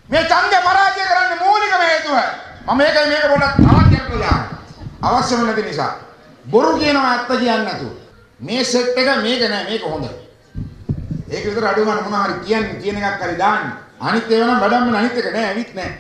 මේ ඡන්දය පරාජය කරන්න මූලිකම හේතුව මම මේක පොඩ්ඩක් තවත් කියන්න අවශ්‍යම නැති නිසා. බොරු කියනවා ඇත්ත කියන්නේ නැතුව. මේ සෙට් එක මේක නෑ මේක හොඳයි. ඒක විතර අඩු ගන්න මොනවා හරි කියන්නේ කියන එකක් හරි දාන්න. අනිත් ඒවා නම් වැඩම අනිත් එක නෑ ඇවිත් නෑ.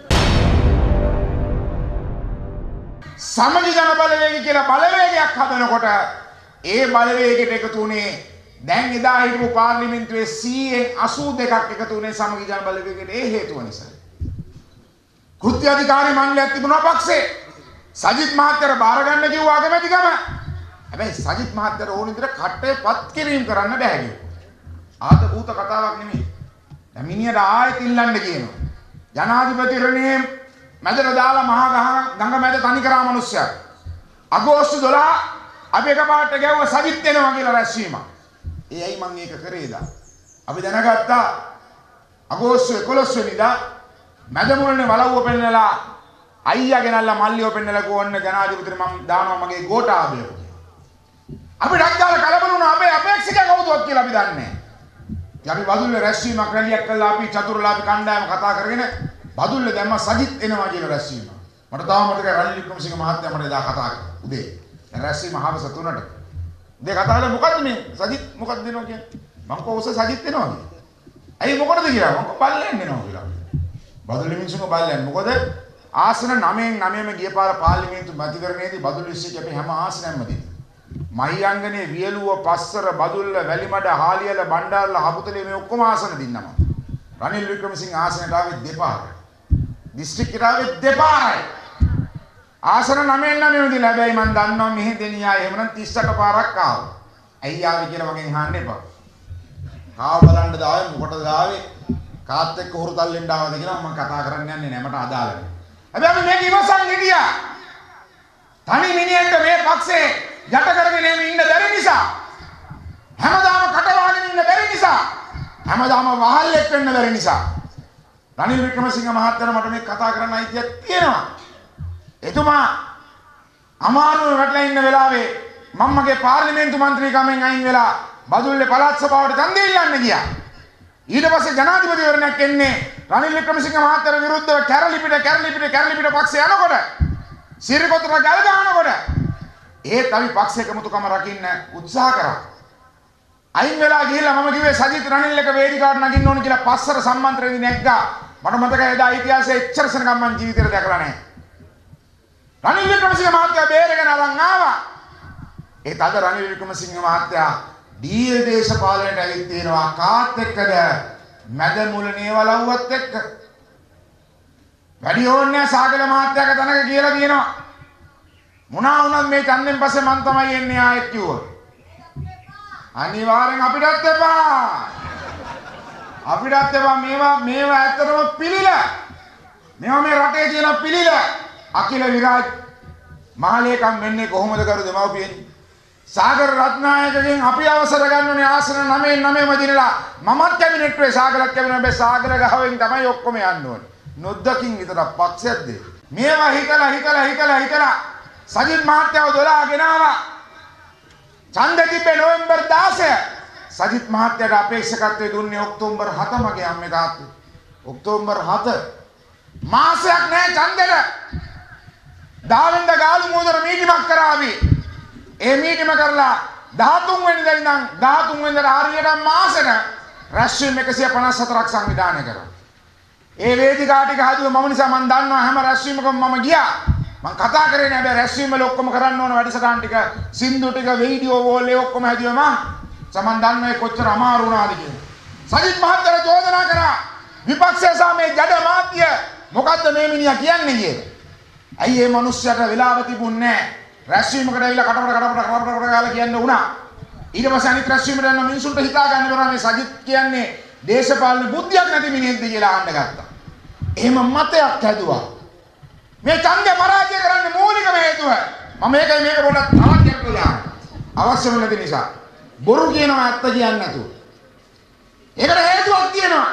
සමගි ජන බලවේගය කියලා බලවේගයක් හදනකොට ඒ බලවේගයට එකතු වුණේ දැන් එදා හිටපු පාර්ලිමේන්තුවේ 82ක් එකතු වුණේ සමගි ජන බලවේගයට ඒ හේතුව නිසා. කෘත්‍ය අධිකාරී මණ්ඩලයක් තිබුණා පක්ෂේ. සජිත් මහත්තයාට බාර ගන්න කිව්වා අගමැතිකම. හැබැයි සජිත් මහත්තයාට ඕන විදිහට කට්ටේ පත් කිරීම කරන්න බෑ කිව්වා. ආද භූත කතාවක් නෙමෙයි. දැන් මිනිහට ආයෙත් ඉල්ලන්න කියනවා. ජනාධිපතිරණේ මැදට දාලා මහා ගඟ මැද තනි කරා මිනිස්සයා. අගෝස්තු 12 අපි එකපාරට ගැව්ව සජිත් එනවා කියලා රැස්වීම. ඒ ඇයි මම මේක කරේද? අපි දැනගත්තා අගෝස්තු 11 වෙනිදා මැදමුරනේ වලව්ව පෙන්නලා අයියා ගෙනල්ලා මල්ලියව පෙන්නලා ගෝන්න ජනාධිපතිට මම දානවා මගේ ගෝඨාභය කියලා. අපි ඩක්දාල කලබල වුණා අපේ අපේක්ෂක කවුදවත් කියලා අපි දන්නේ නැහැ. ඉතින් අපි බදුල්ල රැස්වීමක් රැලියක් කළා අපි චතුරලාභී කණ්ඩායම කතා කරගෙන බදුල්ල දැම්ම සජිත් එනවා කියලා රැස්වීම. මට තාම මතකයි රනිල් වික්‍රමසිංහ මහත්තයා මට එදා කතා කරා. උදේ රැස්වීම හවස 3ට. උදේ කතා කරලා මොකද්ද මේ සජිත් මොකක්ද දෙනවා කියන්නේ? මම කෝ ඔස සජිත් එනවා කියලා. ඇයි මොකටද කියලා? මම කෝ බල්ලෙන් එනවා කියලා. බදුල්ල මිනිස්සුන්ව බල්ලෙන් මොකද ආසන 9ම ගිය පාර පාර්ලිමේන්තු මැතිවරණයේදී බදුල්ල ඉස්සේ අපි හැම ආසනයක්ම දීලා. මහියංගනේ වියලුව පස්සර බදුල්ල වැලිමඩ හාලියල බණ්ඩාරල හබුතලේ මේ ඔක්කොම ආසන දින්නම. රනිල් වික්‍රමසිංහ ආසනට ආවේ දෙපාරයි. දිස්ත්‍රික්කයට ආවේ දෙපාරයි. ආසන 9ම දීලා හැබැයි මම දන්නවා මෙහෙ දෙනියා එහෙමනම් 38 පාරක් ආවා. ඇයි ආවේ කියලා මගෙන් අහන්න එපා. ආව බලන්න දාවේ මොකටද ආවේ? කාත් එක්ක හොරතල්ලෙන් ආවද කියලා මම කතා කරන්න යන්නේ නැහැ මට අදාළ නැහැ. හැබැයි මේක ඉවසන් හිටියා. තනි මිනිහෙක්ට මේ පක්ෂේ යට කරගෙන ඉන්න බැරි නිසා හැමදාම කටවාගෙන ඉන්න බැරි නිසා හැමදාම වහල්ලෙක් වෙන්න බැරි නිසා රනිල් වික්‍රමසිංහ මහත්තයා මට මේ කතා කරන්න අයිතියක් තියෙනවා. එතුමා අමාරුවේ වැටලා ඉන්න වෙලාවේ මම මගේ පාර්ලිමේන්තු මන්ත්‍රීකමෙන් අයින් වෙලා බදුල්ලේ පළාත් සභාවට ඡන්දය ඉල්ලන්න ගියා. ඊට පස්සේ ජනාධිපතිවරණයක් එන්නේ රනිල් වික්‍රමසිංහ මහත්තයාට විරුද්ධව කැරලි පිට පක්ෂය යනකොට සිරිකොතට ගල් ගහනකොට ඒත් අපි පක්ෂ එකමුතුකම රකින්න උත්සාහ කරා. අයින් වෙලා ගිහිල්ලා මම කිව්වේ සජිත් රනිල් එක වේදිකාවට නගින්න ඕන කියලා පස්සර සම්මන්ත්‍රණෙදි නැග්ගා. මට මතකයි එදා ඉතිහාසයේ එච්චර සෙනගම් මං ජීවිතේට දැකලා නැහැ. රනිල් වික්‍රමසිංහ මහත්තයා බේරගෙන අරන් ආවා. ඒත් අද රනිල් වික්‍රමසිංහ මහත්තයා දීර්ඝ දේශපාලනයට ඇවිත් තියෙනවා කාත් එක්කද මැද මුලනේ වලව්වත් එක්ක. වැඩි ඕනේ සාගල මහත්තයාගේ තනක කියලා කියනවා. මොනවා වුණත් මේ ඡන්දෙන් පස්සේ මං තමයි එන්නේ ආයෙත් කිව්වා. අනිවාර්යෙන් අපිටත් එපා. අපිටත් එපා මේවා ඇත්තටම පිළිලා. මේවා මේ රටේ තියෙන පිළිලා. අකිල විරාජ් මහලේකම් වෙන්නේ කොහොමද කරු දෙමව්පියනි? සාගර රත්නායකගෙන් අපි අවසර ගන්න ඕනේ ආසන 9ම දිනලා මමත් කැබිනට්ුවේ සාගරත් කැබිනට් මේ සාගර ගහවෙන් තමයි ඔක්කොම යන්න ඕනේ. නොදකින් විතර පක්ෂයක්ද මේවා හිතලා සජිත් මහත්තයාව 12 ගෙනාවා. ඡන්දෙ තිබ්බේ නොවැම්බර් 16. සජිත් මහත්තයාට අපේක්ෂකත්වයේ දුන්නේ ඔක්තෝබර් 7 මගේ අම්මේ තාත්තේ. ඔක්තෝබර් 7 මාසයක් නෑ ඡන්දෙට. 10 වෙනිදා ගාලු මෝදර මීටිමක් කරා අපි. ඒ මීටිම කරලා 13 වෙනිදා ඉඳන් 13 වෙනිදාට හරියට මාසෙට රැස්වීම 154ක් සංවිධානය කරා. ඒ වේදිකා ටික හදුවේ මම නිසා මම දන්නවා හැම රැස්වීමකම මම ගියා. මම කතා කරේ නෑ බෑ රැස්වීම වල ඔක්කොම කරන්න ඕන වැඩසටහන් ටික සින්දු ටික වීඩියෝ වෝල් ඒ ඔක්කොම හැදුවේ මම. සමන් දන්නවා ඒ කොච්චර අමාරු වුණාද කියලා. සජිත් මහත්තයා චෝදනා කරා විපක්ෂය සහ මේ ජඩ මාධ්‍ය මොකද්ද මේ මිනිහා කියන්නේ කියලා. ඇයි මේ මිනිස්සයාට වෙලාව තිබුණේ නෑ. රැස්වීමකට ඇවිල්ලා කටපට ගාලා කියන්න උනා. ඊට පස්සේ අනිත් රැස්වීමට යන මිනිසුන්ට හිතා ගන්න බැරුව මේ සජිත් කියන්නේ දේශපාලන බුද්ධියක් නැති මිනිහෙක්ද කියලා අහන්න ගත්තා. එහෙම මතයක් හැදුවා. මේ ඡන්දය පරාජය කරන්න මූලිකම හේතුව මම මේක පොඩ්ඩක් තවත් කියන්න අවශ්‍යම නැති නිසා. බොරු කියනවා ඇත්ත කියන්නේ නැතුව. ඒකට හේතුවක් තියෙනවා.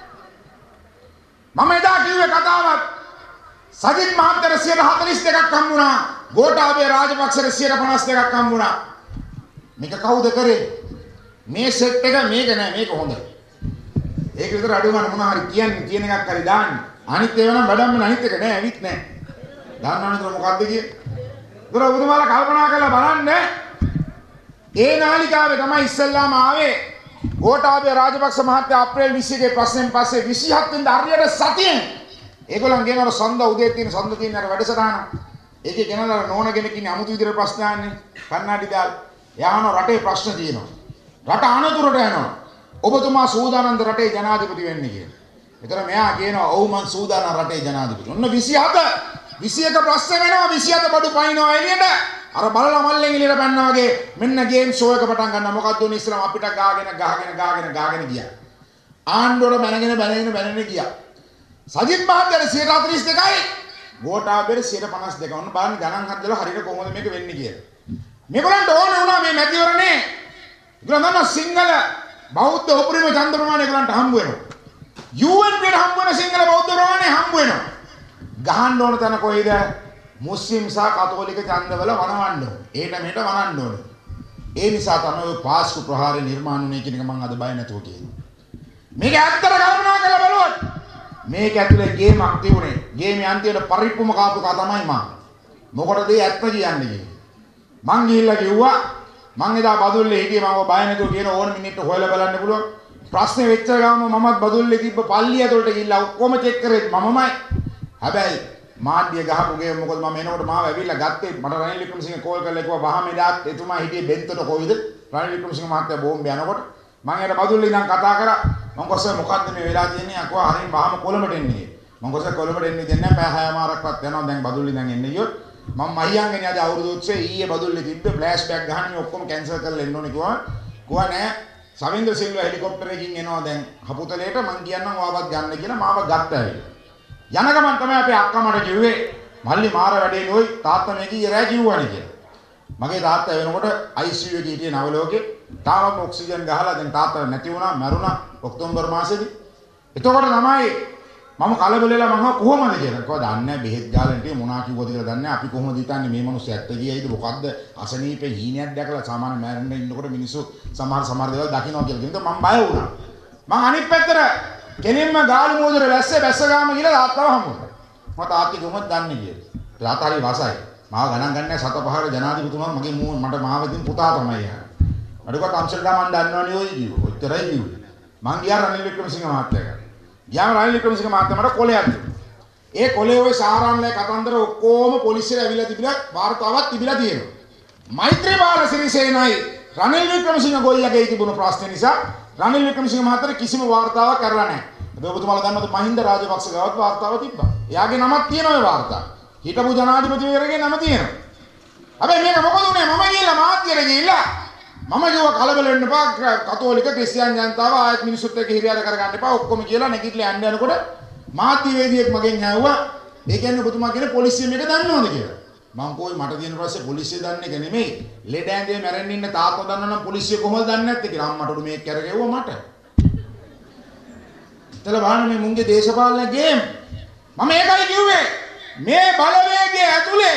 මම එදා කිව්වේ කතාවක් සජිත් මහත්තයාට 142ක් හම්බුණා. ගෝඨාභය රාජපක්ෂට 152ක් හම්බුණා. මේක කවුද කරේ? මේ සෙට් එක මේක නෑ මේක හොඳයි. ඒක විතර අඩු ගන්න මොනවා හරි කියන්නේ කියන එකක් හරි දාන්න. අනිත් ඒවා නම් වැඩම අනිත් එක නෑ ඇවිත් නෑ. දන්නවනේ මොකද්ද කියන්නේ? ඒතර ඔබතුමාලා කල්පනා කරලා බලන්න. ඒ නාලිකාවේ තමයි ඉස්සෙල්ලාම ආවේ ගෝඨාභය රාජපක්ෂ මහත්තයා අප්‍රේල් 21 ප්‍රශ්නෙන් පස්සේ 27 වෙනිදා හරියට සතියෙන් ඒගොල්ලන් ගෙනවර සඳ උදේ තියෙන සඳ තියෙන අර වැඩසටහන. ඒකේ ගෙනලා නෝන කෙනෙක් ඉන්නේ අමුතු විදිහට ප්‍රශ්න අහන්නේ. කන්නාඩි දාලා. යාන රටේ ප්‍රශ්න තියෙනවා. රට අනතුරට යනවා. ඔබතුමා සූදානම්ද රටේ ජනාධිපති වෙන්න කියලා. ඒතර මෙයා කියනවා ඔව් මං සූදානම් රටේ ජනාධිපති. ඔන්න 27 21 ප්‍රශ්න වෙනවා 27 බඩු පයින්නවා එළියට. අර බලලා මල්ලෙන් එළියට පැන්නා වගේ මෙන්න ගේම් ෂෝ එක පටන් ගන්නවා. මොකද්ද උනේ ඉස්සරම අපිට ගාගෙන ගියා. ආණ්ඩුවට බැනගෙන ගියා. සජිත් මහත්තයාට 142යි ගෝඨාභයට 152. ඔන්න බලන්න ගණන් හදලා හරියට කොහොමද මේක වෙන්නේ කියලා. මේගොල්ලන්ට ඕනේ වුණා මේ මැතිවරණේ. ඒගොල්ලන් දන්නා සිංහල බෞද්ධ උපරිම ඡන්ද ප්‍රමාණය ඒගොල්ලන්ට හම්බ වෙනවා. UNP ට හම්බ වෙන සිංහල බෞද්ධ ප්‍රමාණය හම්බ වෙනවා. ගහන්න ඕන තැන කොයිද? මුස්ලිම් සහ කතෝලික ඡන්දවල වනවන්න ඕනේ. ඒට මෙහෙට වනන්න ඕනේ. ඒ නිසා තමයි පාස්කු ප්‍රහාරය නිර්මාණය වුනේ කියන එක මම අද බය නැතුව කියන්නේ. මේක ඇත්තට කල්පනා කරලා බලුවොත් මේක ඇතුලේ ගේමක් තිබුණේ. ගේමේ අන්තිමට පරිප්පුම කාපු කා තමයි මම. මොකටද ඒ ඇත්ත කියන්නේ? මං ගිහිල්ලා කිව්වා මං එදා බදුල්ලේ හිටියේ මම බය නැතුව කියන ඕන මිනිත්තු හොයලා බලන්න පුළුවන්. ප්‍රශ්නේ වෙච්ච ගාම මමත් බදුල්ලේ තිබ්බ පල්ලිය ඇතුළට ගිහිල්ලා ඔක්කොම චෙක් කරේ මමමයි. හැබැයි මාඩිය ගහපු ගේ මොකද මම එනකොට මාව ඇවිල්ලා ගත්තේ මට රනිල් වික්‍රමසිංහ කෝල් කරලා කිව්වා වහම එදාත් එතුමා හිටියේ බෙන්තට කොයිද රනිල් වික්‍රමසිංහ මහත්තයා බෝම්බ යනකොට මම එයාට බදුල්ලේ ඉඳන් කතා කරා මම කොහොමද මොකද්ද මේ වෙලා තියෙන්නේ අක්වා හරින් වහම කොළඹට එන්නේ මම කොහොමද කොළඹට එන්නේ දෙන්නේ නැහැ පැය 6මාරක්වත් යනවා දැන් බදුල්ලේ ඉඳන් එන්නේ ගියොත් මම මහියන්ගනේ අද අවුරුදු උත්සවයේ ඊයේ බදුල්ලේ තිබ්බ ෆ්ලෑෂ් බෑක් ගහන්නේ ඔක්කොම කැන්සල් කරලා එන්න ඕනේ කිව්වා නෑ සවින්ද්‍ර සිල්වා හෙලිකොප්ටරයකින් එනවා දැන් හපුතලේට මං කියන්නම් ඔයාවත් ගන්න කියලා මාව ගත්තා යන ගමන් තමයි අපේ අක්කා මට කිව්වේ මල්ලි මාර වැඩේ නෝයි තාත්තා මේ කී රෑ කිව්වනේ කියලා. මගේ තාත්තා වෙනකොට ICU එකේ හිටියේ නවලෝකේ. තාම ඔක්සිජන් ගහලා දැන් තාත්තා නැති වුණා මැරුණා ඔක්තෝබර් මාසෙදී. එතකොට තමයි මම කලබල වෙලා මම කොහොමද කියලා. කොහොමද දන්නේ බෙහෙත් ගාලා හිටියේ මොනවා කිව්වද කියලා දන්නේ නැහැ. අපි කොහොමද හිතන්නේ මේ මිනිස්සු ඇත්ත කියයිද මොකද්ද අසනීපේ හීනයක් දැකලා සාමාන්‍ය මැරෙන්න ඉන්නකොට මිනිස්සු සමහර දේවල් දකින්නවා කියලා කියනකොට මම බය වුණා. මම අනිත් පැත්තට කෙලින්ම ගාලු මෝදර බැස්ස ගාම ගිහලා තාත්තව හම්බුනා. මම තාත්තගේ කොහොමද දන්නේ කියලා. තාත්තා හරි වසයි. මාව ගණන් ගන්නෑ සත පහර ජනාධිපතිතුමා මගේ මට මාව දෙන පුතා තමයි යන්නේ. අඩුවත් අම්සල්ලා මන් දන්නවනේ ඔය කිව්වා. ඔච්චරයි කිව්වේ. මං ගියා රනිල් වික්‍රමසිංහ මහත්තයා. ගියාම රනිල් වික්‍රමසිංහ මහත්තයා මට කොලයක් දුන්නා. ඒ කොලේ ওই සාරාංශලේ කතන්දර ඔක්කොම පොලිසියට ඇවිල්ලා තිබිලා වාර්තාවක් තිබිලා තියෙනවා. මෛත්‍රීපාල සිරිසේනයි රනිල් වික්‍රමසිංහ ගොල්ලගේ තිබුණු ප්‍රශ්න නිසා රනිල් වික්‍රමසිංහ මහත්තයා කිසිම වාර්තාවක් කරලා නැහැ. හැබැයි ඔබතුමාලා දන්නවද මහින්ද රාජපක්ෂ ගාවත් වාර්තාව තිබ්බා. එයාගේ නමක් තියෙනවා ඒ වාර්තාව. හිටපු ජනාධිපතිවරයාගේ නම තියෙනවා. හැබැයි මේක මොකද උනේ මම ගිහිල්ලා මාධ්‍යයට ගිහිල්ලා මම කිව්වා කලබල වෙන්න එපා කතෝලික ක්‍රිස්තියානි ජනතාව ආයත් මිනිස්සුත් එක්ක හිරියාද කරගන්න එපා ඔක්කොම කියලා නැගිටලා යන්න යනකොට මාධ්‍යවේදියෙක් මගෙන් ඇහුවා ඒ කියන්නේ ඔබතුමා කියන්නේ පොලිසිය මේක දන්නවද කියලා. මම කෝයි මට තියෙන ප්‍රශ්නේ පොලිසිය දන්නේ එක නෙමෙයි. ලෙඩ ඇඳේ මැරෙන්න ඉන්න තාත්තා දන්නවනම් පොලිසිය කොහොමද දන්නේ නැත්තේ කියලා අම්මට උඩු මේක කරගෙව්වා මට. ඉතල බලන්න මේ මුංගේ දේශපාලන ගේම් මම ඒකයි කිව්වේ මේ බලවේගය ඇතුලේ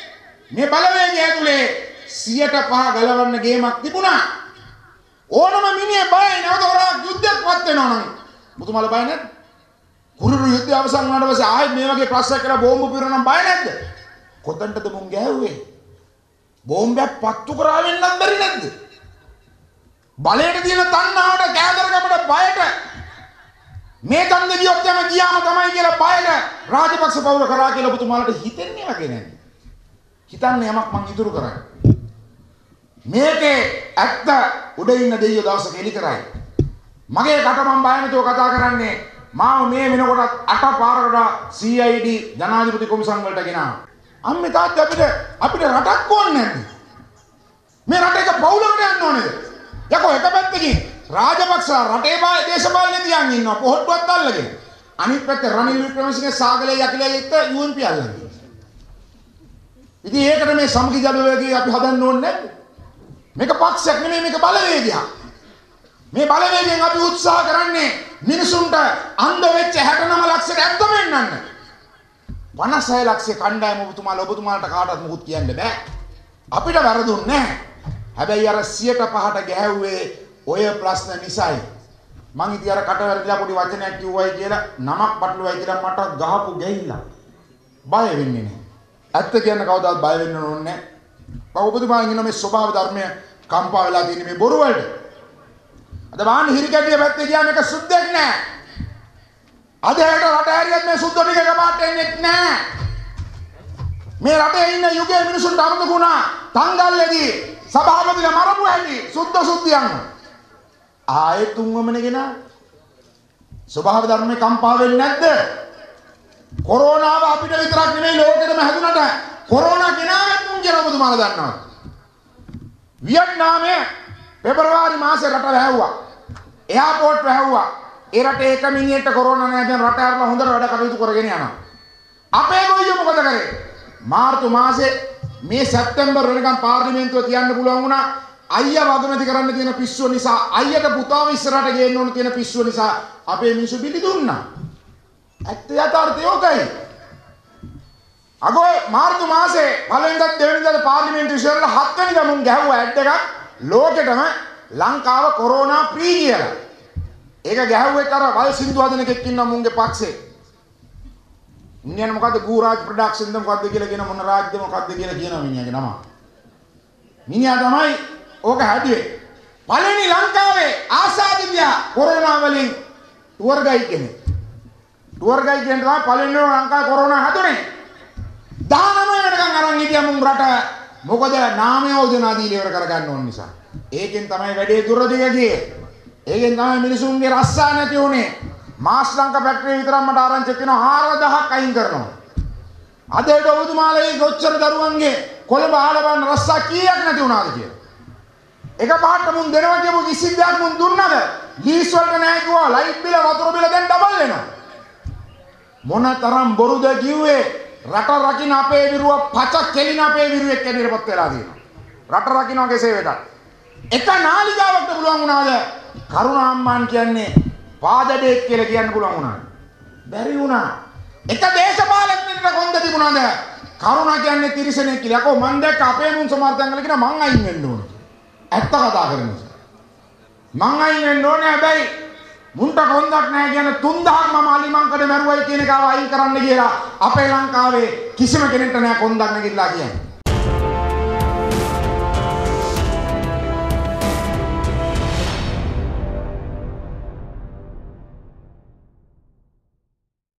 105 ගලවන්න ගේමක් තිබුණා. ඕනම මිනිහ බයයි නැවත හොරක් යුද්ධයක්වත් වෙනවා නම්. මුතුමාලා බය නැද්ද? කුරුරු යුද්ධය අවසන් වුණාට පස්සේ ආයෙත් මේ වගේ ප්‍රශ්නයක් කරලා බෝම්බ පිරවනම් බය නැද්ද? කොතනටද මුන් ගෑව්වේ? බෝම්බයක් පත්තු කරාවෙන්නත් බැරි නැද්ද? බලයට තියෙන තණ්හාවට කෑදරකමට බයට මේ තන්දේ ගියොත් යම ගියාම තමයි කියලා බයට රාජපක්ෂ පවුල කරා කියලා ඔබතුමාලට හිතෙන්නේ වගේ නේද? හිතන්නේ යමක් මං ඉතුරු කරන්නේ. මේකේ ඇත්ත උඩ ඉන්න දෙයියෝ දවසක එලි කරයි. මගේ කට මම බය නැතුව කතා කරන්නේ මාව මේ වෙනකොට 8 පාරකට CID ජනාධිපති කොමිසම් වලට ගෙනාවා. අම්මේ තාත්තා අපිට රටක් ඕනේ නැද්ද? මේ රටේක පවුලකට යන්න ඕනේද? යකෝ එක පැත්තකින් රාජපක්ෂ රටේ දේශපාලනේ තියන් ඉන්නවා පොහොට්ටුවක් අල්ලගෙන. අනිත් පැත්තේ රනිල් වික්‍රමසිංහ සාගලේ යකිලේ ඉත්ත UNP අල්ලගෙන. ඉතින් ඒකට මේ සමගි ජනවේගය අපි හදන්න ඕනේ නැද්ද? මේක පක්ෂයක් නෙමෙයි මේක බලවේගයක්. මේ බලවේගයෙන් අපි උත්සාහ කරන්නේ මිනිසුන්ට අන්ධ වෙච්ච 69 ලක්ෂයට ඇත්ත වෙන්නන්න. 56 ලක්ෂයේ කණ්ඩායම ඔබතුමාලට කාටවත් මුකුත් කියන්න බෑ. අපිට වැරදුන්නේ නැහැ. හැබැයි අර 105ට ගැහැව්වේ ඔය ප්‍රශ්න නිසායි. මං ඉතින් අර කට වැරදිලා පොඩි වචනයක් කිව්වයි කියලා නමක් පටලුවයි කියලා මට ගහපු ගැහිලා බය වෙන්නේ නැහැ. ඇත්ත කියන්න කවදාවත් බය වෙන්න ඕනේ නැහැ. ඔබතුමා ඉන්න මේ ස්වභාව ධර්මය කම්පා වෙලා තියෙන මේ බොරු වලට. අද බාන්න හිරිකැටිය පැත්තේ ගියා මේක සුද්ධෙක් නෑ. අද හැට රට හැරියත් මේ සුද්ධ ටික කපාට එන්නේ නෑ. මේ රටේ ඉන්න යුගයේ මිනිසුන්ට අමතක වුණා. තංගල්ලේදී සභාපතිලා මරපු හැටි සුද්ධියන්. ආයේ තුන්වමනේ ගෙනා. ස්වභාව ධර්මේ කම්පා වෙන්නේ නැද්ද? කොරෝනාව අපිට විතරක් නෙමෙයි ලෝකෙටම හැදුනට කොරෝනා ගෙනාවෙත් මුන් කියලා ඔබතුමාලා දන්නවා. වියට්නාමයේ පෙබරවාරි මාසේ රට වැහුවා. එයාපෝට් වැහුවා. ඒ රටේ එක මිනිහෙක්ට කොරෝනා නැහැ දැන් රට ඇරලා හොඳට වැඩ කටයුතු කරගෙන යනවා. අපේ ගොයියෝ මොකද කරේ? මාර්තු මාසේ මේ සැප්තැම්බර් වෙනකම් පාර්ලිමේන්තුව තියන්න පුළුවන් වුණා. අයියා වගමැති කරන්න තියෙන පිස්සුව නිසා අයියට පුතාව ඉස්සරහට ගේන්න ඕන තියෙන පිස්සුව නිසා අපේ මිනිස්සු බිලි දුන්නා. ඇත්ත යථාර්ථය ඔකයි. අගෝ මාර්තු මාසේ පළවෙනිදා දෙවෙනිදා පාර්ලිමේන්තුව ඉස්සරහට 7 වෙනිදා මුන් ගැහුවා ඇඩ් එකක් ලෝකෙටම ලංකාව කොරෝනා ෆ්‍රී කියලා. ඒක ගැහුවේ අර වල් සින්දු හදන එකෙක් ඉන්නවා මුන්ගේ පක්ෂේ. ඉන්නේ මොකද්ද ගූරාජ් ප්‍රොඩක්ෂන්ද මොකද්ද කියලා කියන මොන රාජ්‍යද මොකද්ද කියලා කියනවා මිනිහාගේ නම. මිනිහා තමයි ඕක හැදුවේ. පළවෙනි ලංකාවේ ආසාදිතියා කොරෝනා වලින් ටුවර් ගයිඩ් කෙනෙක්. ටුවර් ගයිඩ් කෙනෙක් තමයි පළවෙනි ලංකාවේ කොරෝනා හැදුනේ. 19 වෙනකන් අරන් හිටියා මුන් රට. මොකද නාම යෝජනා දීලා ඉවර කරගන්න ඕන නිසා. ඒකෙන් තමයි වැඩේ දුරදිග ගියේ. ඒකෙන් තමයි මිනිසුන්ගේ රස්සා නැති උනේ. මාස් ලංකා ෆැක්ටරි විතරක් මට ආරංචි තියෙනවා 4000ක් අයින් කරනවා. අද ඒක ඔබතුමාලගේ කොච්චර දරුවන්ගේ කොළඹ ආලබන් රස්සා කීයක් නැති වුණාද කියලා. එක පාට මුන් දෙනවා කියපු කිසි දෙයක් මුන් දුන්නද? ලීස් වලට නැහැ කිව්වා. ලයිට් බිල වතුර බිල දැන් ඩබල් වෙනවා. මොන තරම් බොරුද කිව්වේ? රට රකින්න අපේ විරුව පච කෙලින අපේ විරුවෙක් ඇදිරපත් වෙලා තියෙනවා. රට රකින්න කෙසේ වෙතත්. එක නාලිකාවකට පුළුවන් වුණාද? කරුණා අම්මාන් කියන්නේ පාදඩේක් කියලා කියන්න පුළුවන් වුණා. බැරි වුණා. එක දේශපාලකෙක්ට කොන්ද තිබුණාද? කරුණා කියන්නේ තිරිසනෙක් කියලා. අකෝ මං දැක්ක අපේ මුන් සමර්ථන කළ කියන මං අයින් වෙන්න ඕන. ඇත්ත කතා කරන නිසා. මං අයින් වෙන්න ඕනේ හැබැයි මුන්ට කොන්දක් නැහැ කියන 3000ක් මම අලිමංකඩ මරුවයි කියන එක අයින් කරන්න කියලා අපේ ලංකාවේ කිසිම කෙනෙක්ට නැහැ කොන්දක් නැගිටලා කියන්නේ.